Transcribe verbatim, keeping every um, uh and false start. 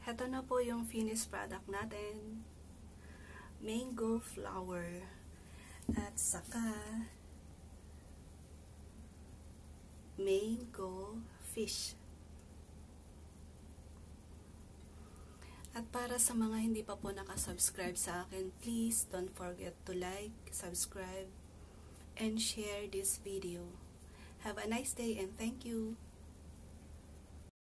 Ito na po yung finished product natin. Mango flower. At saka mango fish. At para sa mga hindi pa po nakasubscribe sa akin, please don't forget to like, subscribe, and share this video. Have a nice day and thank you.